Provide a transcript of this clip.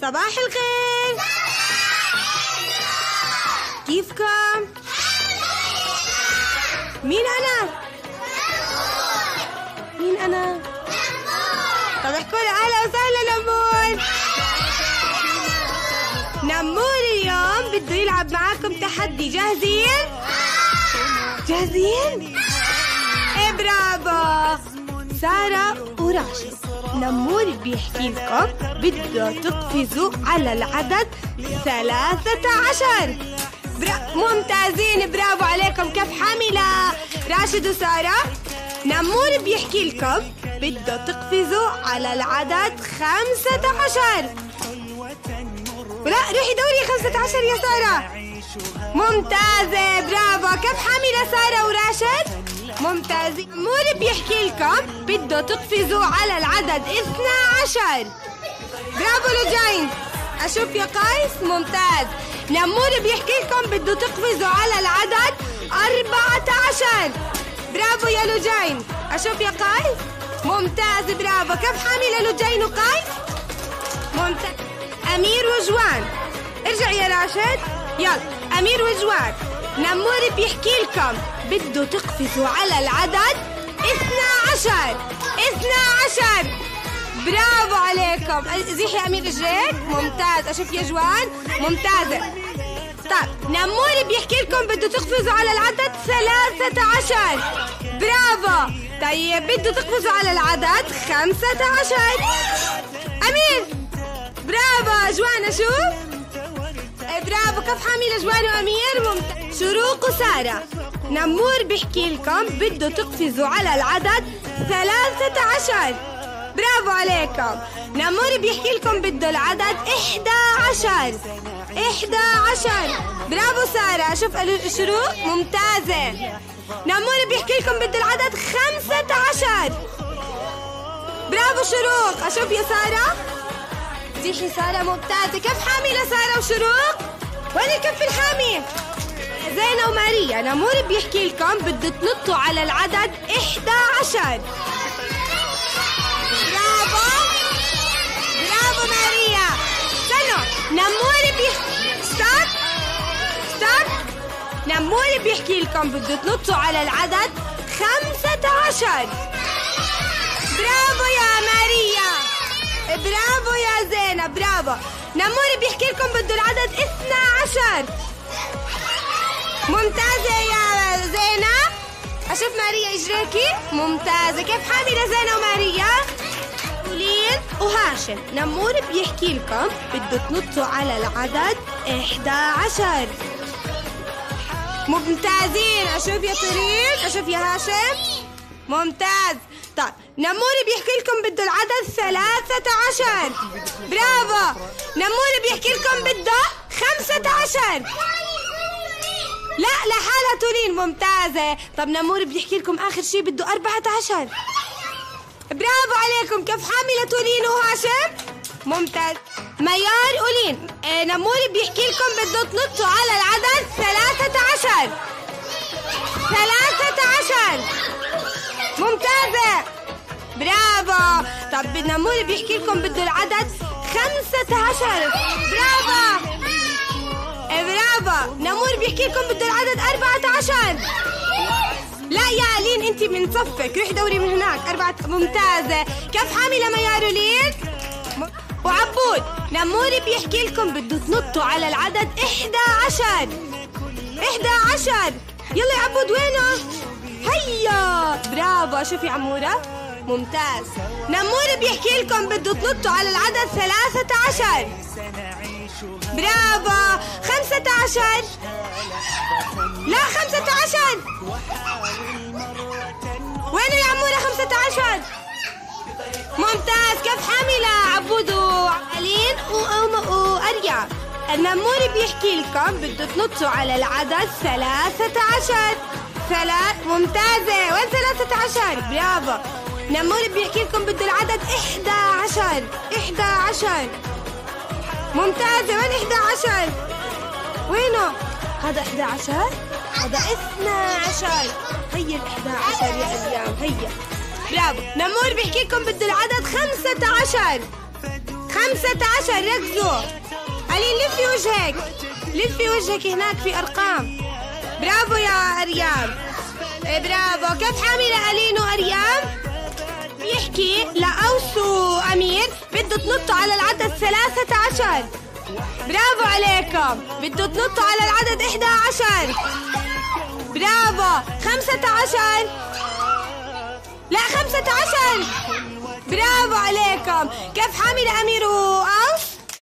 صباح الخير. كيفكم؟ مين أنا؟ مين أنا؟ طب احكوا لي أهلا وسهلا نمور. نمور اليوم بده يلعب معاكم تحدي، جاهزين؟ جاهزين؟ ايه برافو. سارة وراشد، نمور بيحكي لكم بده تقفزوا على العدد 13. ممتازين، برافو عليكم. كيف حاملة راشد وسارة؟ نمور بيحكي لكم بده تقفزوا على العدد 15. ولا روحي دوري 15 يا سارة. ممتازة، برافو. كيف حاملة سارة وراشد؟ ممتازين. نمور بيحكي لكم بده تقفزوا على العدد 12. برافو لجين. أشوف يا قيس. ممتاز. نمور بيحكي لكم بده تقفزوا على العدد 14. برافو يا لجين. أشوف يا قيس. ممتاز، برافو. كيف حاملة لجين وقيس؟ ممتاز. أمير وجوان، ارجع يا راشد. يلا أمير وجوان، نمور بيحكي لكم بده تقفزوا على العدد 12. 12. برافو عليكم. زيحي يا أمير اجريك. ممتاز. أشوف يا جوان. ممتازة. طيب نمور بيحكي لكم بده تقفزوا على العدد 13. برافو. طيب بده تقفزوا على العدد 15. أمير. برافو. جوان أشوف. برافو. كيف حاملة جوان وأمير؟ ممتاز. شروق وسارة، نمور بيحكي لكم بده تقفزوا على العدد 13. برافو عليكم. نمور بيحكي لكم بده العدد 11. 11. برافو سارة. أشوف شروق. ممتازة. نمور بيحكي لكم بده العدد 15. برافو شروق. أشوف يا سارة. زيحي سارة. ممتازة. كيف حاملة سارة وشروق؟ وين الكف الحامي؟ زينة وماريا، نمور بيحكي لكم بده تنطوا على العدد 11. برافو. برافو ماريا. استنوا. نمور بيحكي ستارت. نمور بيحكي لكم بده تنطوا على العدد 15. برافو يا ماريا. برافو يا زينة. برافو. نمور بيحكي لكم بده العدد 12. ممتازة يا زينة. أشوف ماريا إجريكي. ممتازة. كيف حاملة زينة وماريا؟ وليد وهاشم، نمور بيحكي لكم بده تنطوا على العدد 11. ممتازين. أشوف يا طريق. أشوف يا هاشم. ممتاز. طيب نمور بيحكي لكم بده العدد 13. برافو. نمور بيحكي لكم بده 15. لا لحالها تولين. ممتازة. طب نمور بيحكي لكم آخر شيء بده 14. برافو عليكم. كيف حاملة تولين وهاشم؟ ممتاز. ميار أولين، نمور بيحكي لكم بده تنطوا على العدد 13. 13. ممتازة. برافو. طب نمور بيحكي لكم بده العدد 15. برافو. برافو. نمور بيحكي لكم بده العدد 14. لا يا لين انت من صفك، روحي دوري من هناك. 4. ممتازة. كيف حاملة ميار ولين وعبود؟ نمور بيحكي لكم بده تنطوا على العدد 11. 11. يلا يا عبود. وينه؟ هيا. برافو. شوفي عمورة. ممتاز. نمور بيحكي لكم بده تنطوا على العدد 13. برافو. 15. لا 15. وينه يا عمورة 15؟ ممتاز. كيف حاملة عبود وعلين وأريا؟ النمور بيحكي لكم بده تنطوا على العدد 13. ممتازة. وين 13؟ برافو. نمور بيحكي لكم بده العدد 11. 11. ممتازة. وين 11؟ وينه؟ هذا 11. هذا 12. هي ال 11 يا أيام. هي. برافو. نمور بيحكي لكم بده العدد 15. 15. ركزوا. ألين لفي وجهك، لفي وجهك، هناك في أرقام. برافو يا أريام، برافو. كيف حاملة ألين وأريام؟ بيحكي لأوس وأمير بده تنطوا على العدد 13. برافو عليكم. بده تنطوا على العدد 11. برافو. 15. لا 15. برافو عليكم. كيف حاملة أمير وأوس؟